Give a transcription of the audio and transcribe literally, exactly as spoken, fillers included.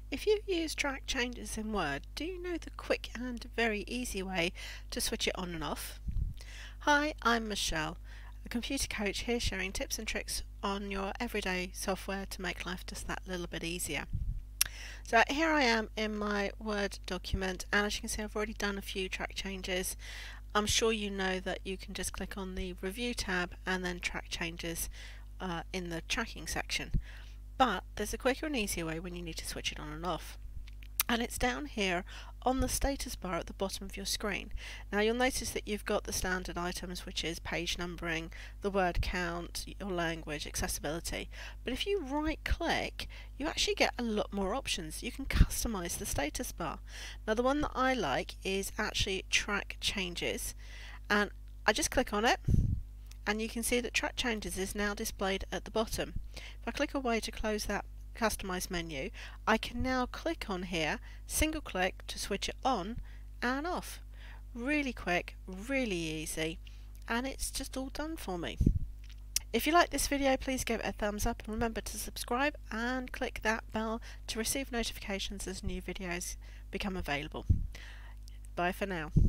If you use track changes in Word, do you know the quick and very easy way to switch it on and off? Hi, I'm Michelle, a computer coach here sharing tips and tricks on your everyday software to make life just that little bit easier. So here I am in my Word document, and as you can see I've already done a few track changes. I'm sure you know that you can just click on the Review tab and then track changes uh, in the tracking section. But there's a quicker and easier way when you need to switch it on and off. And it's down here on the status bar at the bottom of your screen. Now you'll notice that you've got the standard items, which is page numbering, the word count, your language, accessibility. But if you right click, you actually get a lot more options. You can customize the status bar. Now the one that I like is actually track changes, and I just click on it and you can see that track changes is now displayed at the bottom. If I click away to close that Customise menu, I can now click on here, single click to switch it on and off. Really quick, really easy, and it's just all done for me. If you like this video, please give it a thumbs up and remember to subscribe and click that bell to receive notifications as new videos become available. Bye for now.